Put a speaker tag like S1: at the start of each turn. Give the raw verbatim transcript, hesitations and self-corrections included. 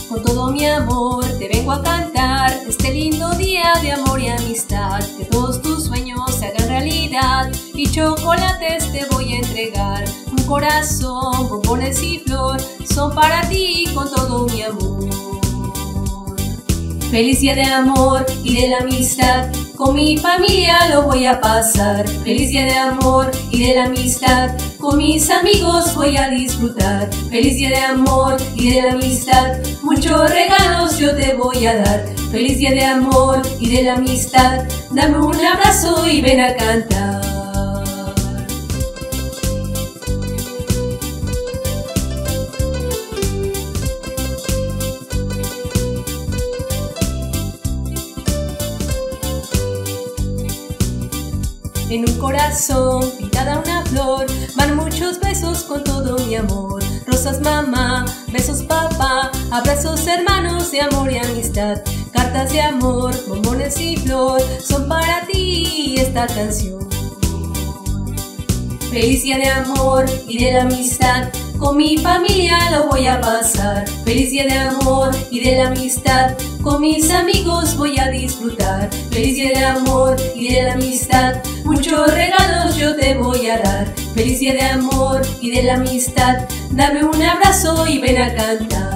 S1: con todo mi amor te vengo a cantar este lindo día de amor y amistad. Que todos tus sueños se hagan realidad y chocolates te voy a entregar. Un corazón, bombones y flor son para ti con todo mi amor. Feliz día de amor y de la amistad, con mi familia lo voy a pasar. Feliz día de amor y de la amistad, con mis amigos voy a disfrutar. Feliz día de amor y de la amistad, muchos regalos yo te voy a dar. Feliz día de amor y de la amistad, dame un abrazo y ven a cantar. En un corazón pintada una flor, van muchos besos con todo mi amor. Rosas mamá, besos papá, abrazos hermanos de amor y amistad. Cartas de amor, bombones y flor, son para ti esta canción. Feliz día de amor y de la amistad, con mi familia lo voy a pasar. Feliz día de amor y de la amistad, con mis amigos voy a disfrutar. Feliz día de amor y de la amistad, muchos regalos yo te voy a dar. Feliz día de amor y de la amistad, dame un abrazo y ven a cantar.